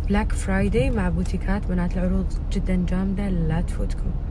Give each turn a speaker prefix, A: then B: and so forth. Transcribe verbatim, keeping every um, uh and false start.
A: بلاك فرايداي مع بوتيكات بنات، العروض جدا جامدة لا تفوتكم.